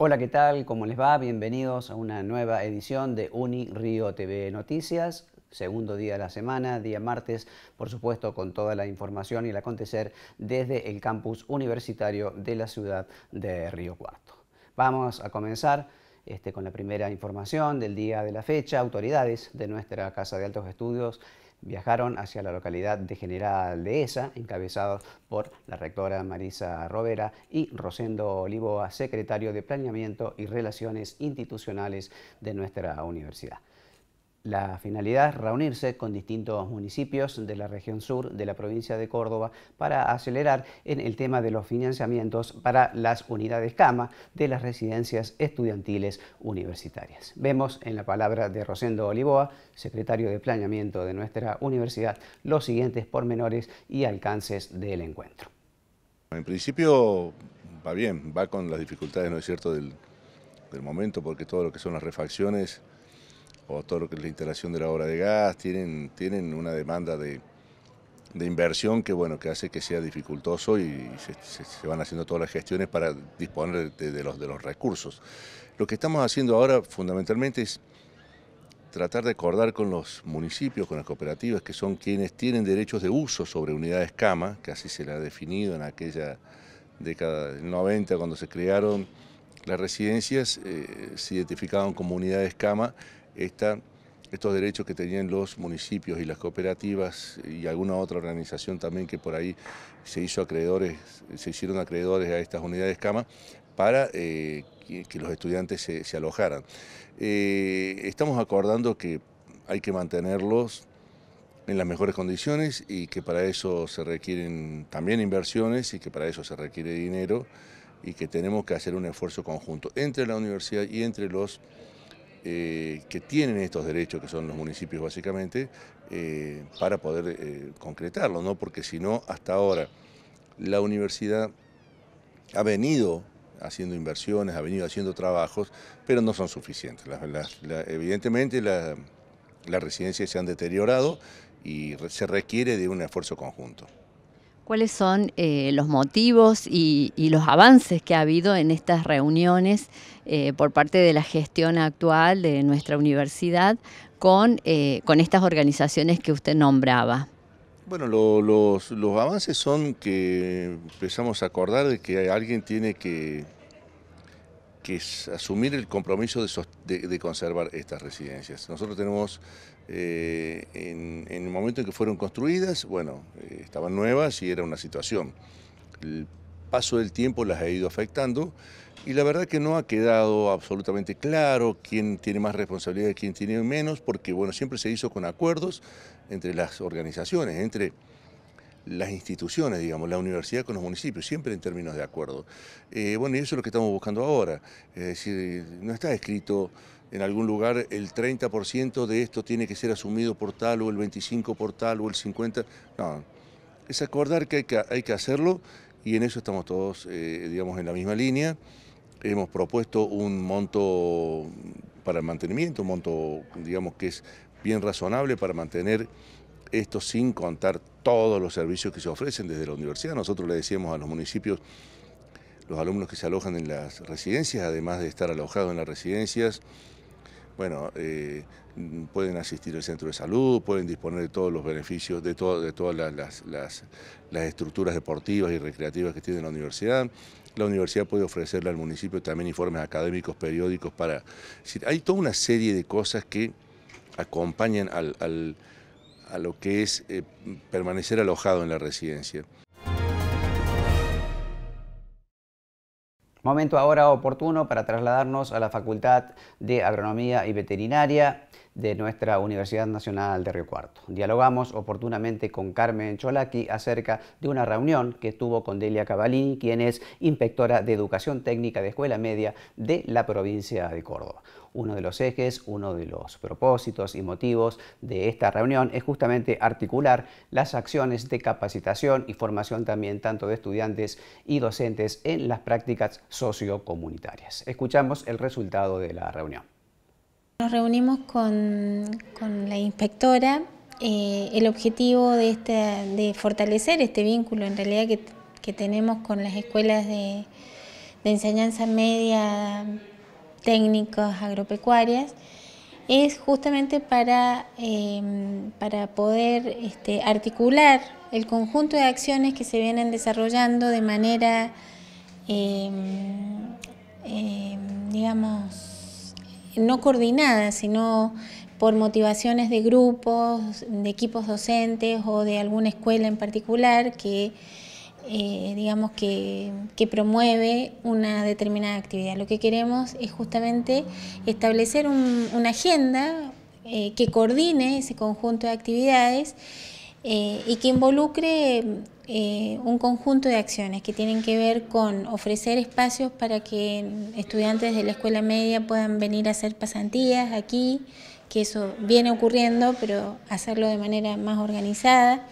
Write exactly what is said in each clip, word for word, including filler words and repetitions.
Hola, ¿qué tal? ¿Cómo les va? Bienvenidos a una nueva edición de Uni Río T V Noticias, segundo día de la semana, día martes, por supuesto, con toda la información y el acontecer desde el campus universitario de la ciudad de Río Cuarto. Vamos a comenzar este, con la primera información del día de la fecha. Autoridades de nuestra Casa de Altos Estudios viajaron hacia la localidad de General Dehesa, encabezados por la rectora Marisa Rovera y Rosendo Olivoa, secretario de Planeamiento y Relaciones Institucionales de nuestra universidad. La finalidad es reunirse con distintos municipios de la región sur de la provincia de Córdoba para acelerar en el tema de los financiamientos para las unidades cama de las residencias estudiantiles universitarias. Vemos en la palabra de Rosendo Olivoa, secretario de Planeamiento de nuestra universidad, los siguientes pormenores y alcances del encuentro. En principio va bien, va con las dificultades, ¿no es cierto?, del, del momento, porque todo lo que son las refacciones o todo lo que es la instalación de la obra de gas, tienen, tienen una demanda de, de inversión que, bueno, que hace que sea dificultoso y se, se, se van haciendo todas las gestiones para disponer de, de, los, de los recursos. Lo que estamos haciendo ahora fundamentalmente es tratar de acordar con los municipios, con las cooperativas, que son quienes tienen derechos de uso sobre unidades cama, que así se la ha definido en aquella década del noventa, cuando se crearon las residencias, eh, se identificaban como unidades cama. Esta, estos derechos que tenían los municipios y las cooperativas y alguna otra organización también que por ahí se hizo acreedores, se hicieron acreedores a estas unidades cama para eh, que, que los estudiantes se, se alojaran. Eh, estamos acordando que hay que mantenerlos en las mejores condiciones y que para eso se requieren también inversiones y que para eso se requiere dinero y que tenemos que hacer un esfuerzo conjunto entre la universidad y entre los Eh, que tienen estos derechos, que son los municipios básicamente, eh, para poder eh, concretarlo, ¿no? Porque si no, hasta ahora la universidad ha venido haciendo inversiones, ha venido haciendo trabajos, pero no son suficientes. La, la, la, evidentemente la, las residencias se han deteriorado y se requiere de un esfuerzo conjunto. ¿Cuáles son eh, los motivos y, y los avances que ha habido en estas reuniones eh, por parte de la gestión actual de nuestra universidad con, eh, con estas organizaciones que usted nombraba? Bueno, lo, los, los avances son que empezamos a acordar de que alguien tiene que, que asumir el compromiso de, de, de conservar estas residencias. Nosotros tenemos, eh, en, en el momento en que fueron construidas, bueno, eh, estaban nuevas y era una situación. El paso del tiempo las ha ido afectando y la verdad que no ha quedado absolutamente claro quién tiene más responsabilidad y quién tiene menos, porque bueno, siempre se hizo con acuerdos entre las organizaciones, entre las instituciones, digamos, la universidad con los municipios, siempre en términos de acuerdo. Eh, bueno, y eso es lo que estamos buscando ahora. Es decir, no está escrito en algún lugar el treinta por ciento de esto tiene que ser asumido por tal, o el veinticinco por tal, o el cincuenta por ciento. No, es acordar que hay que, hay que hacerlo y en eso estamos todos, eh, digamos, en la misma línea. Hemos propuesto un monto para el mantenimiento, un monto, digamos, que es bien razonable para mantener esto sin contar todos los servicios que se ofrecen desde la universidad. Nosotros le decíamos a los municipios, los alumnos que se alojan en las residencias, además de estar alojados en las residencias, bueno, eh, pueden asistir al centro de salud, pueden disponer de todos los beneficios, de, todo, de todas las, las, las, las estructuras deportivas y recreativas que tiene la universidad. La universidad puede ofrecerle al municipio también informes académicos, periódicos, para... Es decir, hay toda una serie de cosas que acompañan al, al a lo que es eh, permanecer alojado en la residencia. Momento ahora oportuno para trasladarnos a la Facultad de Agronomía y Veterinaria de nuestra Universidad Nacional de Río Cuarto. Dialogamos oportunamente con Carmen Cholaki acerca de una reunión que tuvo con Delia Cavallini, quien es inspectora de Educación Técnica de Escuela Media de la provincia de Córdoba. Uno de los ejes, uno de los propósitos y motivos de esta reunión es justamente articular las acciones de capacitación y formación también tanto de estudiantes y docentes en las prácticas sociocomunitarias. Escuchamos el resultado de la reunión. Nos reunimos con, con la inspectora. Eh, el objetivo de, este, de fortalecer este vínculo en realidad que, que tenemos con las escuelas de, de enseñanza media técnicas agropecuarias, es justamente para, eh, para poder este, articular el conjunto de acciones que se vienen desarrollando de manera, eh, eh, digamos, no coordinada, sino por motivaciones de grupos, de equipos docentes o de alguna escuela en particular que Eh, digamos que, que promueve una determinada actividad. Lo que queremos es justamente establecer un, una agenda eh, que coordine ese conjunto de actividades eh, y que involucre eh, un conjunto de acciones que tienen que ver con ofrecer espacios para que estudiantes de la escuela media puedan venir a hacer pasantías aquí, que eso viene ocurriendo, pero hacerlo de manera más organizada.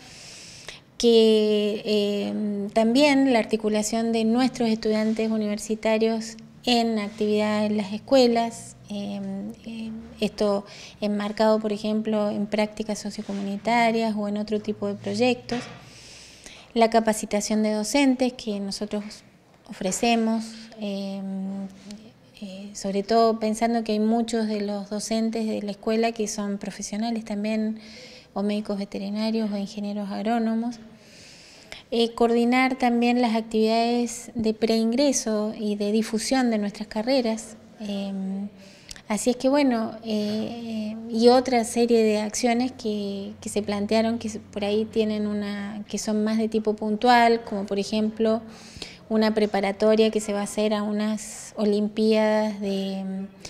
Que eh, también la articulación de nuestros estudiantes universitarios en actividades en las escuelas, eh, eh, esto enmarcado, por ejemplo, en prácticas sociocomunitarias o en otro tipo de proyectos. La capacitación de docentes que nosotros ofrecemos, eh, eh, sobre todo pensando que hay muchos de los docentes de la escuela que son profesionales también, o médicos veterinarios o ingenieros agrónomos. Eh, coordinar también las actividades de preingreso y de difusión de nuestras carreras. Eh, así es que bueno, eh, y otra serie de acciones que, que se plantearon que por ahí tienen una, que son más de tipo puntual, como por ejemplo una preparatoria que se va a hacer a unas olimpiadas de,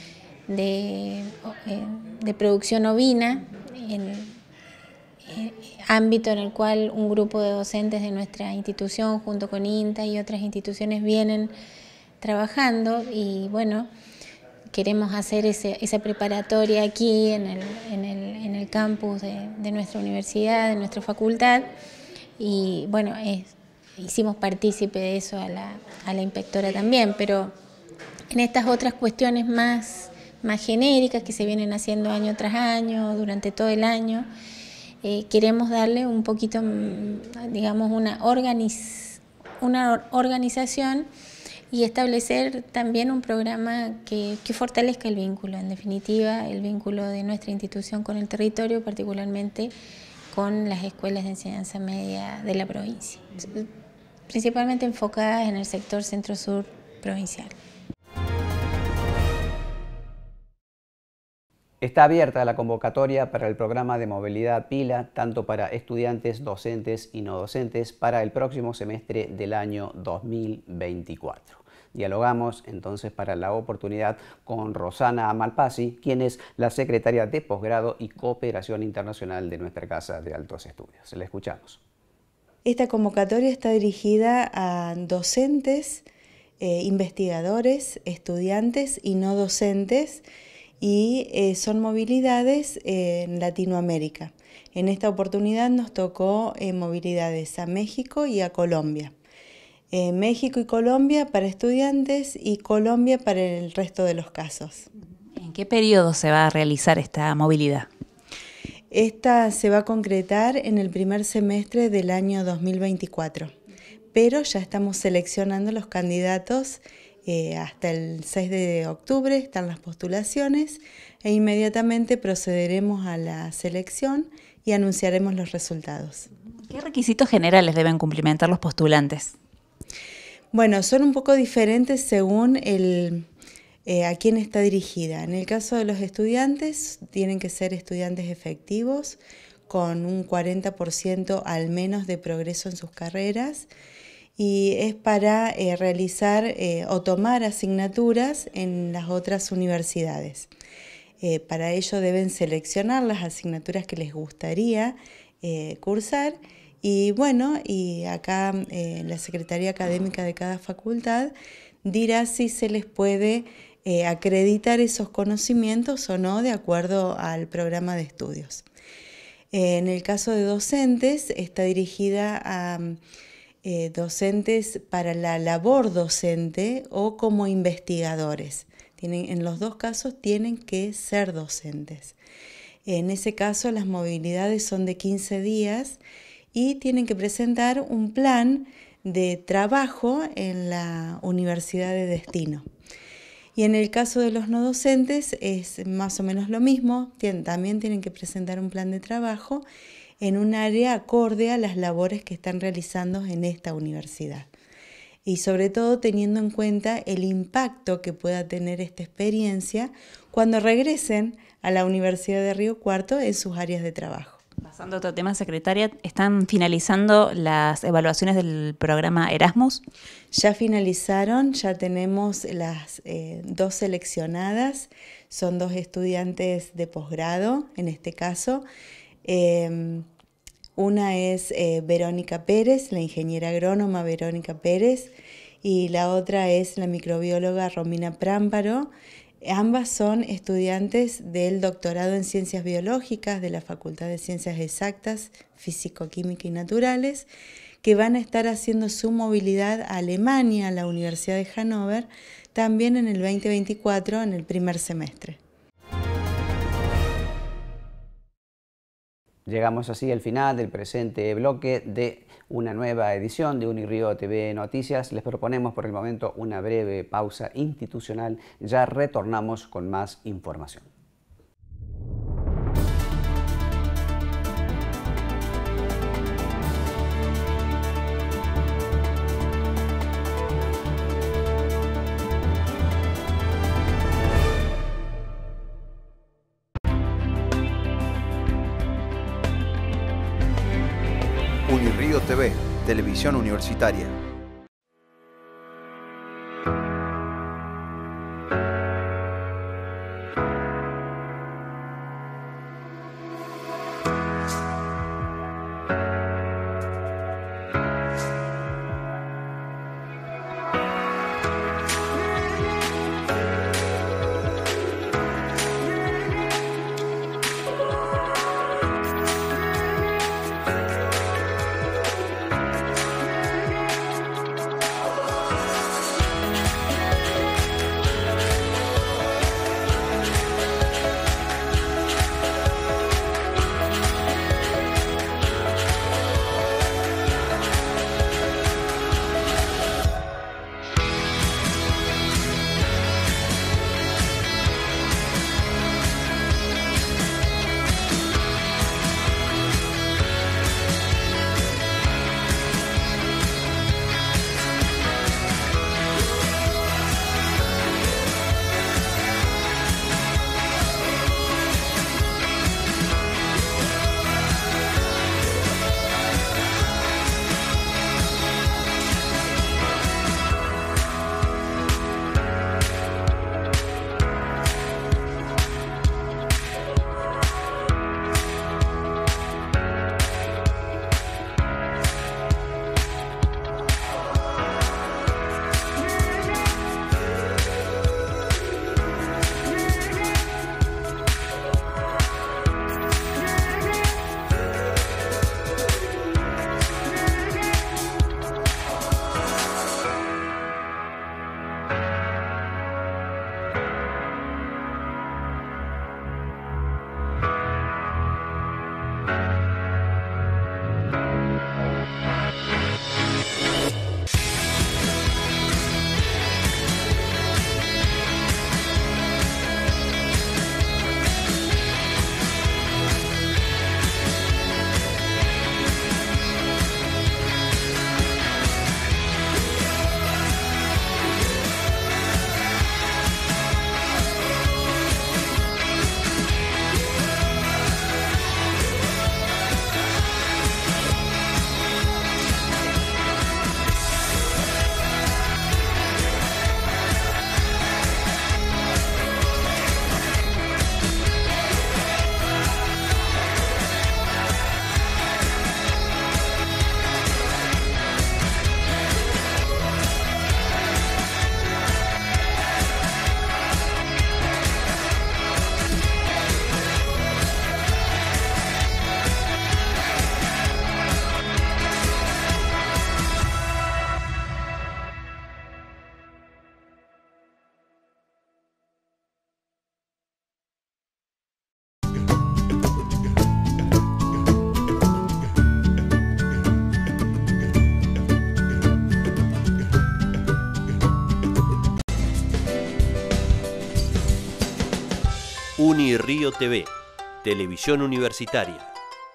de, de producción ovina, en, ámbito en el cual un grupo de docentes de nuestra institución junto con INTA y otras instituciones vienen trabajando y bueno, queremos hacer ese, esa preparatoria aquí en el, en el, en el campus de, de nuestra universidad, de nuestra facultad y bueno, es, hicimos partícipe de eso a la, a la inspectora también, pero en estas otras cuestiones más, más genéricas que se vienen haciendo año tras año, durante todo el año, Eh, queremos darle un poquito, digamos, una, organiz, una organización y establecer también un programa que, que fortalezca el vínculo, en definitiva, el vínculo de nuestra institución con el territorio, particularmente con las escuelas de enseñanza media de la provincia, principalmente enfocadas en el sector centro-sur provincial. Está abierta la convocatoria para el programa de movilidad Pila, tanto para estudiantes, docentes y no docentes, para el próximo semestre del año dos mil veinticuatro. Dialogamos entonces para la oportunidad con Rosana Malpasi, quien es la secretaria de posgrado y cooperación internacional de nuestra Casa de Altos Estudios. La escuchamos. Esta convocatoria está dirigida a docentes, eh, investigadores, estudiantes y no docentes, y eh, son movilidades eh, en Latinoamérica. En esta oportunidad nos tocó eh, movilidades a México y a Colombia. Eh, México y Colombia para estudiantes y Colombia para el resto de los casos. ¿En qué periodo se va a realizar esta movilidad? Esta se va a concretar en el primer semestre del año dos mil veinticuatro, pero ya estamos seleccionando los candidatos. Eh, hasta el seis de octubre están las postulaciones e inmediatamente procederemos a la selección y anunciaremos los resultados. ¿Qué requisitos generales deben cumplimentar los postulantes? Bueno, son un poco diferentes según el, eh, a quién está dirigida. En el caso de los estudiantes, tienen que ser estudiantes efectivos con un cuarenta por ciento al menos de progreso en sus carreras. Y es para eh, realizar eh, o tomar asignaturas en las otras universidades. Eh, para ello deben seleccionar las asignaturas que les gustaría eh, cursar y bueno, y acá eh, la Secretaría Académica de cada facultad dirá si se les puede eh, acreditar esos conocimientos o no de acuerdo al programa de estudios. Eh, en el caso de docentes está dirigida a Eh, docentes para la labor docente o como investigadores. Tienen, en los dos casos tienen que ser docentes. En ese caso las movilidades son de quince días y tienen que presentar un plan de trabajo en la universidad de destino. Y en el caso de los no docentes es más o menos lo mismo, Tien, también tienen que presentar un plan de trabajo en un área acorde a las labores que están realizando en esta universidad. Y sobre todo teniendo en cuenta el impacto que pueda tener esta experiencia cuando regresen a la Universidad de Río Cuarto en sus áreas de trabajo. Pasando a otro tema, secretaria, ¿están finalizando las evaluaciones del programa Erasmus? Ya finalizaron, ya tenemos las eh, dos seleccionadas, son dos estudiantes de posgrado en este caso. Eh, una es eh, Verónica Pérez, la ingeniera agrónoma Verónica Pérez, y la otra es la microbióloga Romina Prámparo. Ambas son estudiantes del doctorado en Ciencias Biológicas de la Facultad de Ciencias Exactas, Físico-Química y Naturales, que van a estar haciendo su movilidad a Alemania, a la Universidad de Hannover, también en el veinte veinticuatro, en el primer semestre. Llegamos así al final del presente bloque de una nueva edición de UniRio T V Noticias. Les proponemos por el momento una breve pausa institucional. Ya retornamos con más información. UniRio T V, televisión universitaria. UniRío T V, Televisión Universitaria.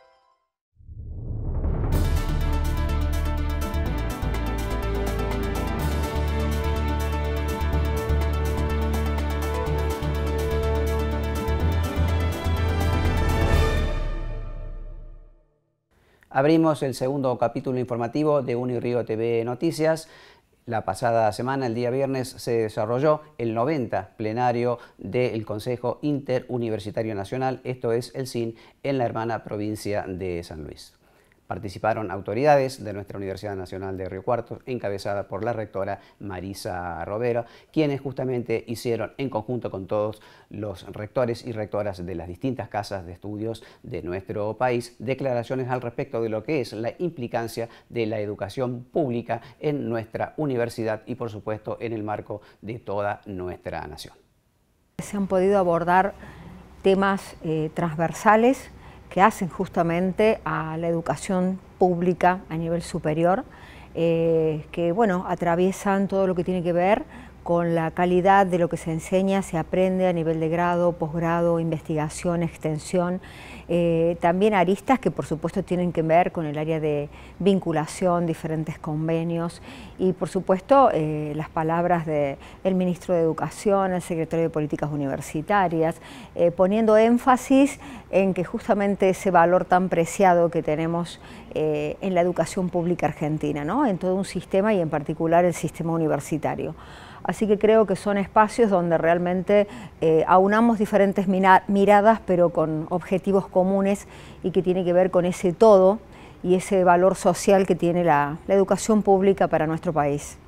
Abrimos el segundo capítulo informativo de UniRío T V Noticias. La pasada semana, el día viernes, se desarrolló el noventa plenario del Consejo Interuniversitario Nacional, esto es el C I N, en la hermana provincia de San Luis. Participaron autoridades de nuestra Universidad Nacional de Río Cuarto, encabezada por la rectora Marisa Rovero, quienes justamente hicieron en conjunto con todos los rectores y rectoras de las distintas casas de estudios de nuestro país declaraciones al respecto de lo que es la implicancia de la educación pública en nuestra universidad y, por supuesto, en el marco de toda nuestra nación. Se han podido abordar temas eh, transversales que hacen justamente a la educación pública a nivel superior, eh, que bueno, atraviesan todo lo que tiene que ver con la calidad de lo que se enseña, se aprende a nivel de grado, posgrado, investigación, extensión, eh, también aristas que por supuesto tienen que ver con el área de vinculación, diferentes convenios y por supuesto eh, las palabras del ministro de Educación, el secretario de Políticas Universitarias, eh, poniendo énfasis en que justamente ese valor tan preciado que tenemos eh, en la educación pública argentina, ¿no? En todo un sistema y en particular el sistema universitario. Así que creo que son espacios donde realmente eh, aunamos diferentes miradas, pero con objetivos comunes y que tiene que ver con ese todo y ese valor social que tiene la, la educación pública para nuestro país.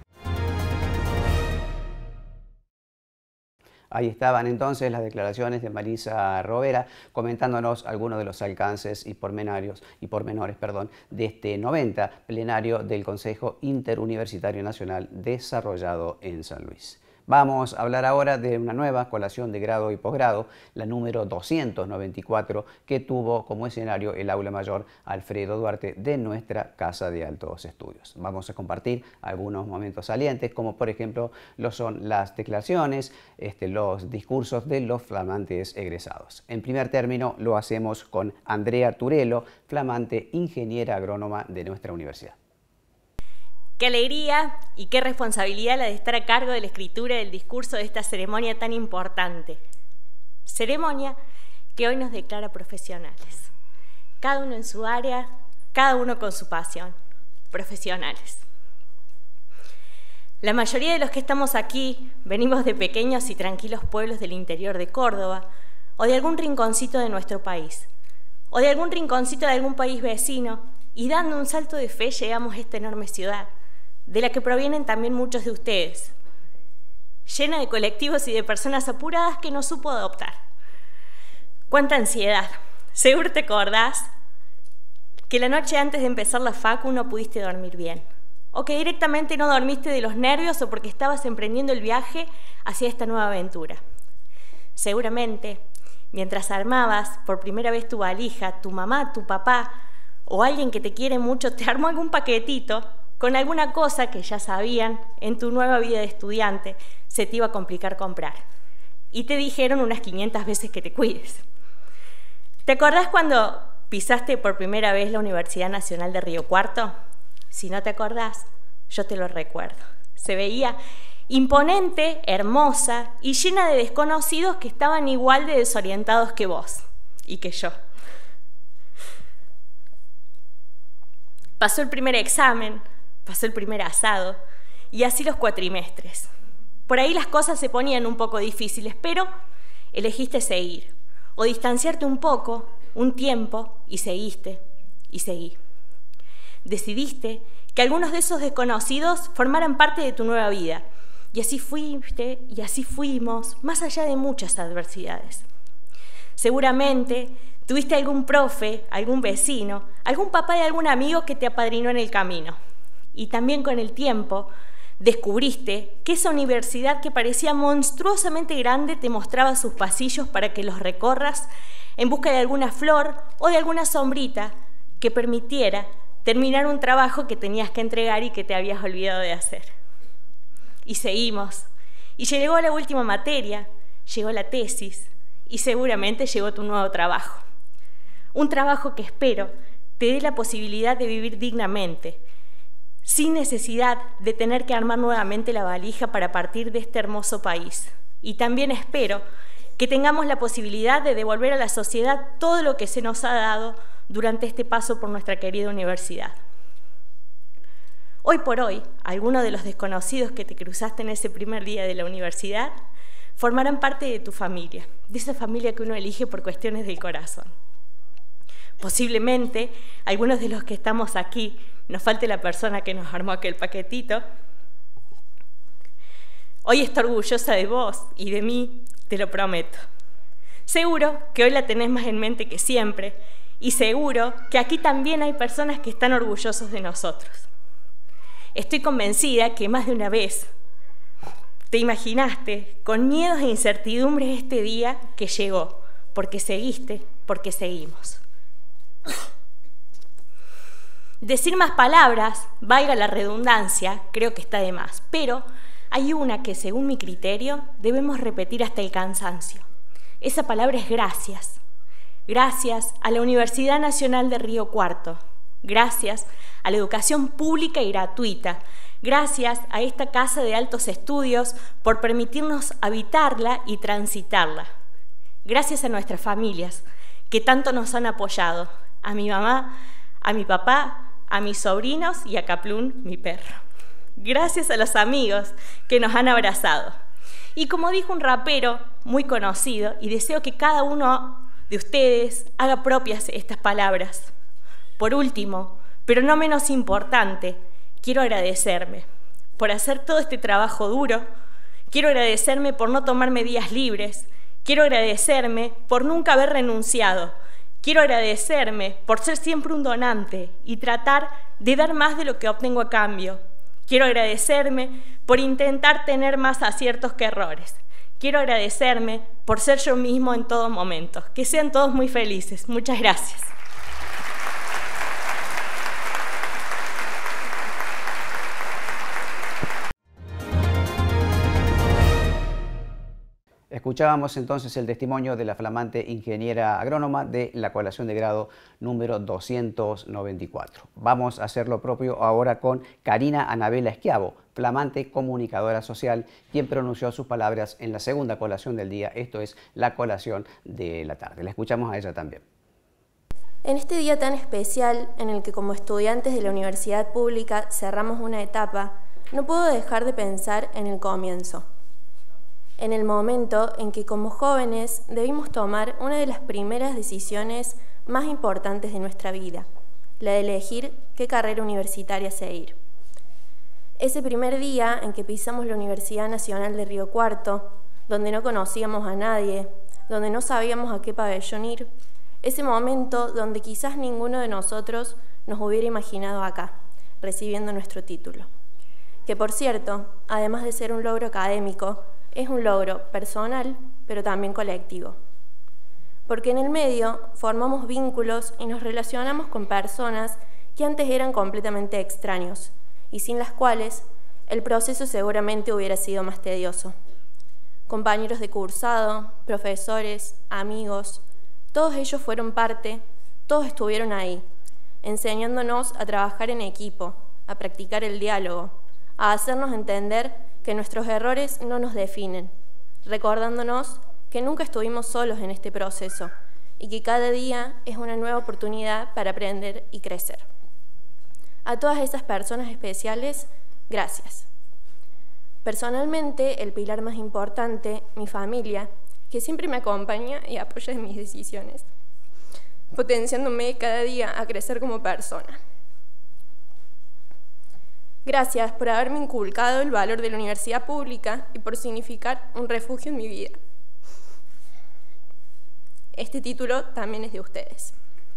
Ahí estaban entonces las declaraciones de Marisa Rovero comentándonos algunos de los alcances y pormenores, y pormenores perdón, de este noventa plenario del Consejo Interuniversitario Nacional desarrollado en San Luis. Vamos a hablar ahora de una nueva colación de grado y posgrado, la número doscientos noventa y cuatro, que tuvo como escenario el aula mayor Alfredo Duarte de nuestra Casa de Altos Estudios. Vamos a compartir algunos momentos salientes, como por ejemplo lo son las declaraciones, este, los discursos de los flamantes egresados. En primer término lo hacemos con Andrea Turelo, flamante ingeniera agrónoma de nuestra universidad. Qué alegría y qué responsabilidad la de estar a cargo de la escritura del discurso de esta ceremonia tan importante. Ceremonia que hoy nos declara profesionales. Cada uno en su área, cada uno con su pasión. Profesionales. La mayoría de los que estamos aquí venimos de pequeños y tranquilos pueblos del interior de Córdoba o de algún rinconcito de nuestro país, o de algún rinconcito de algún país vecino, y dando un salto de fe llegamos a esta enorme ciudad, de la que provienen también muchos de ustedes, llena de colectivos y de personas apuradas que no supo adoptar. ¡Cuánta ansiedad! Seguro te acordás que la noche antes de empezar la facu no pudiste dormir bien, o que directamente no dormiste de los nervios o porque estabas emprendiendo el viaje hacia esta nueva aventura. Seguramente, mientras armabas por primera vez tu valija, tu mamá, tu papá o alguien que te quiere mucho te armó algún paquetito con alguna cosa que ya sabían en tu nueva vida de estudiante se te iba a complicar comprar. Y te dijeron unas quinientas veces que te cuides. ¿Te acordás cuando pisaste por primera vez la Universidad Nacional de Río Cuarto? Si no te acordás, yo te lo recuerdo. Se veía imponente, hermosa y llena de desconocidos que estaban igual de desorientados que vos y que yo. Pasó el primer examen, pasó el primer asado y así los cuatrimestres. Por ahí las cosas se ponían un poco difíciles, pero elegiste seguir o distanciarte un poco, un tiempo y seguiste y seguí. Decidiste que algunos de esos desconocidos formaran parte de tu nueva vida y así fuiste y así fuimos, más allá de muchas adversidades. Seguramente tuviste algún profe, algún vecino, algún papá y algún amigo que te apadrinó en el camino. Y también con el tiempo descubriste que esa universidad que parecía monstruosamente grande te mostraba sus pasillos para que los recorras en busca de alguna flor o de alguna sombrita que permitiera terminar un trabajo que tenías que entregar y que te habías olvidado de hacer. Y seguimos. Y llegó la última materia, llegó la tesis, y seguramente llegó tu nuevo trabajo. Un trabajo que espero te dé la posibilidad de vivir dignamente, sin necesidad de tener que armar nuevamente la valija para partir de este hermoso país. Y también espero que tengamos la posibilidad de devolver a la sociedad todo lo que se nos ha dado durante este paso por nuestra querida universidad. Hoy por hoy, algunos de los desconocidos que te cruzaste en ese primer día de la universidad formarán parte de tu familia, de esa familia que uno elige por cuestiones del corazón. Posiblemente, algunos de los que estamos aquí, nos falte la persona que nos armó aquel paquetito. Hoy está orgullosa de vos y de mí, te lo prometo. Seguro que hoy la tenés más en mente que siempre, y seguro que aquí también hay personas que están orgullosos de nosotros. Estoy convencida que más de una vez te imaginaste con miedos e incertidumbres este día que llegó, porque seguiste, porque seguimos. Decir más palabras, valga la redundancia, creo que está de más, pero hay una que, según mi criterio, debemos repetir hasta el cansancio. Esa palabra es gracias. Gracias a la Universidad Nacional de Río Cuarto. Gracias a la educación pública y gratuita. Gracias a esta casa de altos estudios por permitirnos habitarla y transitarla. Gracias a nuestras familias que tanto nos han apoyado. A mi mamá, a mi papá, a mis sobrinos y a Caplún, mi perro. Gracias a los amigos que nos han abrazado. Y como dijo un rapero muy conocido, y deseo que cada uno de ustedes haga propias estas palabras. Por último, pero no menos importante, quiero agradecerme por hacer todo este trabajo duro. Quiero agradecerme por no tomarme días libres. Quiero agradecerme por nunca haber renunciado. Quiero agradecerme por ser siempre un donante y tratar de dar más de lo que obtengo a cambio. Quiero agradecerme por intentar tener más aciertos que errores. Quiero agradecerme por ser yo mismo en todo momento. Que sean todos muy felices. Muchas gracias. Escuchábamos entonces el testimonio de la flamante ingeniera agrónoma de la colación de grado número doscientos noventa y cuatro. Vamos a hacer lo propio ahora con Karina Anabela Esquiavo, flamante comunicadora social, quien pronunció sus palabras en la segunda colación del día, esto es la colación de la tarde. La escuchamos a ella también. En este día tan especial, en el que como estudiantes de la universidad pública cerramos una etapa, no puedo dejar de pensar en el comienzo. En el momento en que como jóvenes debimos tomar una de las primeras decisiones más importantes de nuestra vida, la de elegir qué carrera universitaria seguir. Ese primer día en que pisamos la Universidad Nacional de Río Cuarto, donde no conocíamos a nadie, donde no sabíamos a qué pabellón ir, ese momento donde quizás ninguno de nosotros nos hubiera imaginado acá, recibiendo nuestro título. Que por cierto, además de ser un logro académico, es un logro personal, pero también colectivo. Porque en el medio formamos vínculos y nos relacionamos con personas que antes eran completamente extraños y sin las cuales el proceso seguramente hubiera sido más tedioso. Compañeros de cursado, profesores, amigos, todos ellos fueron parte, todos estuvieron ahí, enseñándonos a trabajar en equipo, a practicar el diálogo, a hacernos entender que nuestros errores no nos definen, recordándonos que nunca estuvimos solos en este proceso y que cada día es una nueva oportunidad para aprender y crecer. A todas esas personas especiales, gracias. Personalmente, el pilar más importante, mi familia, que siempre me acompaña y apoya en mis decisiones, potenciándome cada día a crecer como persona. Gracias por haberme inculcado el valor de la universidad pública y por significar un refugio en mi vida. Este título también es de ustedes.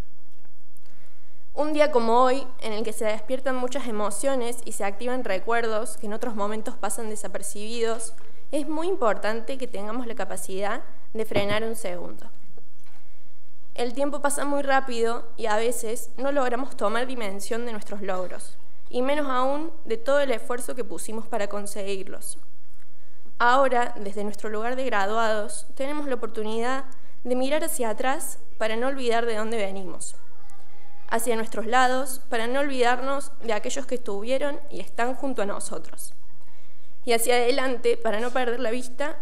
Un día como hoy, en el que se despiertan muchas emociones y se activan recuerdos que en otros momentos pasan desapercibidos, es muy importante que tengamos la capacidad de frenar un segundo. El tiempo pasa muy rápido y a veces no logramos tomar dimensión de nuestros logros, y menos aún de todo el esfuerzo que pusimos para conseguirlos. Ahora, desde nuestro lugar de graduados, tenemos la oportunidad de mirar hacia atrás para no olvidar de dónde venimos, hacia nuestros lados para no olvidarnos de aquellos que estuvieron y están junto a nosotros, y hacia adelante para no perder la vista,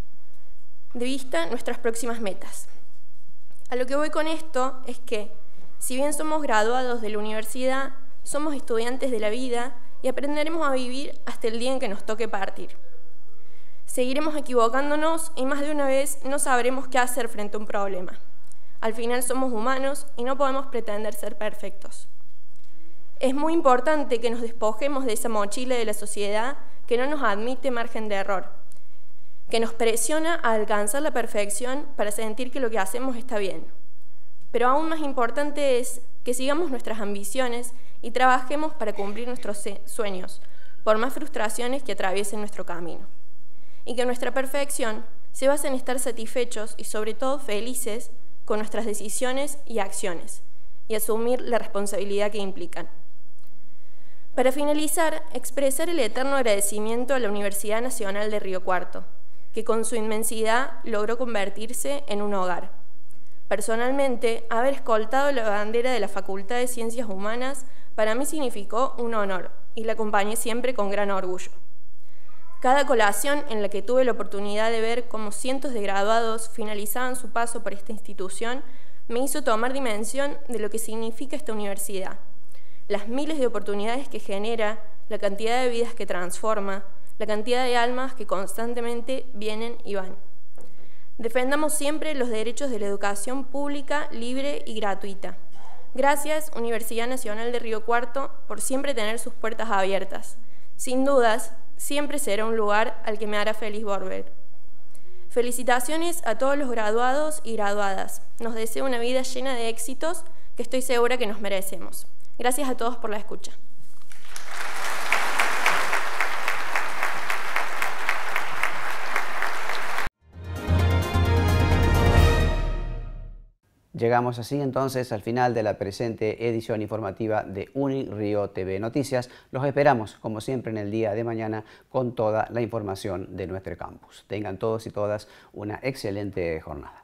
de vista nuestras próximas metas. A lo que voy con esto es que, si bien somos graduados de la universidad, somos estudiantes de la vida y aprenderemos a vivir hasta el día en que nos toque partir. Seguiremos equivocándonos y más de una vez no sabremos qué hacer frente a un problema. Al final somos humanos y no podemos pretender ser perfectos. Es muy importante que nos despojemos de esa mochila de la sociedad que no nos admite margen de error, que nos presiona a alcanzar la perfección para sentir que lo que hacemos está bien. Pero aún más importante es que sigamos nuestras ambiciones y trabajemos para cumplir nuestros sueños, por más frustraciones que atraviesen nuestro camino. Y que nuestra perfección se base en estar satisfechos y sobre todo felices con nuestras decisiones y acciones, y asumir la responsabilidad que implican. Para finalizar, expresar el eterno agradecimiento a la Universidad Nacional de Río Cuarto, que con su inmensidad logró convertirse en un hogar. Personalmente, haber escoltado la bandera de la Facultad de Ciencias Humanas para mí significó un honor y la acompañé siempre con gran orgullo. Cada colación en la que tuve la oportunidad de ver cómo cientos de graduados finalizaban su paso por esta institución me hizo tomar dimensión de lo que significa esta universidad, las miles de oportunidades que genera, la cantidad de vidas que transforma, la cantidad de almas que constantemente vienen y van. Defendamos siempre los derechos de la educación pública, libre y gratuita. Gracias, Universidad Nacional de Río Cuarto, por siempre tener sus puertas abiertas. Sin dudas, siempre será un lugar al que me hará feliz volver. Felicitaciones a todos los graduados y graduadas. Nos deseo una vida llena de éxitos que estoy segura que nos merecemos. Gracias a todos por la escucha. Llegamos así entonces al final de la presente edición informativa de UniRio T V Noticias. Los esperamos, como siempre, en el día de mañana con toda la información de nuestro campus. Tengan todos y todas una excelente jornada.